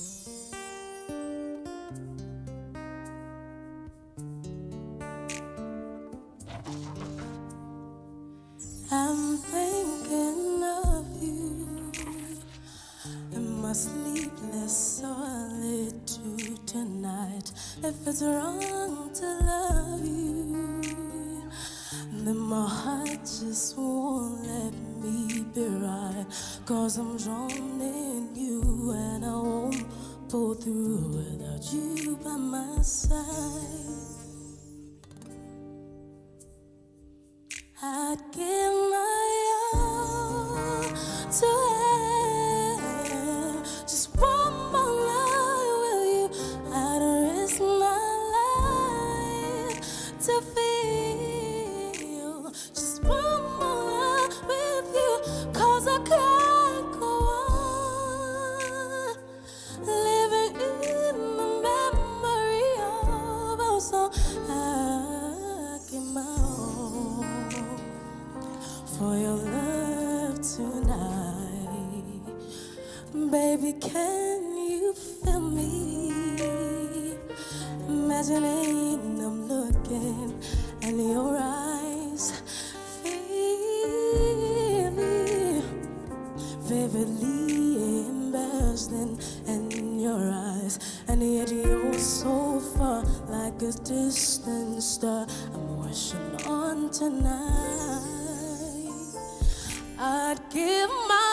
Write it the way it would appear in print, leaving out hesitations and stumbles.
I'm thinking of you in my sleepless solitude tonight. If it's wrong to love you, then my heart just won't let me be right. 'Cause I'm drawn in you and I won't pull through without you by my side. I'd give my all to have just one more night with you. I'd risk my life to feel just one more night with you. 'Cause I can't go on living in the memory of our song. I give my all for your love tonight. Baby, can you feel me? Imagining I'm looking in your eyes, feel me vividly embarrassed in your eyes. And yet you're so far, like a distant star I'm wishing on tonight. I'd give my